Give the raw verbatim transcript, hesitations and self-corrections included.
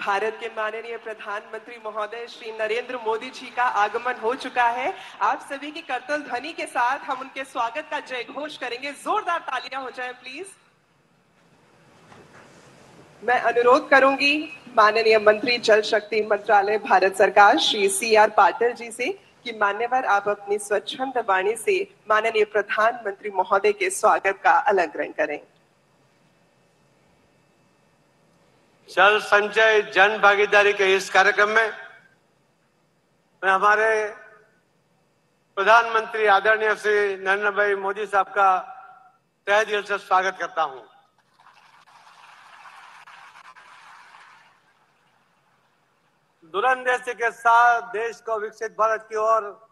भारत के माननीय प्रधानमंत्री महोदय श्री नरेंद्र मोदी जी का आगमन हो चुका है। आप सभी की करतल ध्वनि के साथ हम उनके स्वागत का जय घोष करेंगे। जोरदार तालियां हो जाएं प्लीज। मैं अनुरोध करूंगी माननीय मंत्री जल शक्ति मंत्रालय भारत सरकार श्री सी आर पाटिल जी से कि मान्यवर आप अपनी स्वच्छंद वाणी से माननीय प्रधानमंत्री महोदय के स्वागत का अलंकरण करें। जल संचय जन भागीदारी के इस कार्यक्रम में मैं हमारे प्रधानमंत्री आदरणीय श्री नरेंद्र भाई मोदी साहब का तहे दिल से स्वागत करता हूं। दूरंदेशी के साथ देश को विकसित भारत की ओर